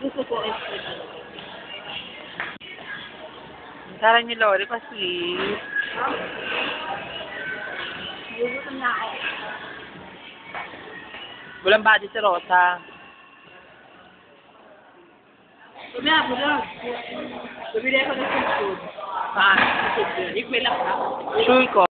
Gusto ko is Tara ni Lori pa sleep. gugutom na ako. Walang body si Rosa. Sabi na, bulag. Bumili ako ng food. Ah, Equal lang ako. sure ko.